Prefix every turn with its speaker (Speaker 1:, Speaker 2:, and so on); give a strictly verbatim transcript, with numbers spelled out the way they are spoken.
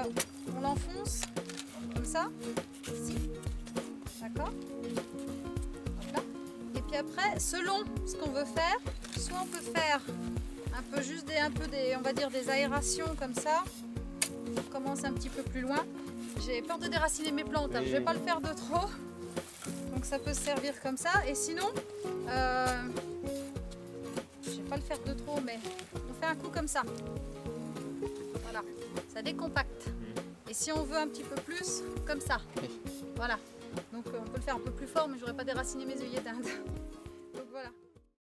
Speaker 1: euh, on l'enfonce comme ça, ici, d'accord. Et puis après, selon ce qu'on veut faire, soit on peut faire un peu juste des, un peu des, on va dire des aérations comme ça. On commence un petit peu plus loin. J'ai peur de déraciner mes plantes, hein. Je vais pas le faire de trop. Donc ça peut se servir comme ça. Et sinon, euh, je vais pas le faire de trop, mais on fait un coup comme ça. Voilà, ça décompacte. Et si on veut un petit peu plus, comme ça. Voilà. Donc on peut le faire un peu plus fort, mais j'aurais pas déraciné mes œillets d'Inde.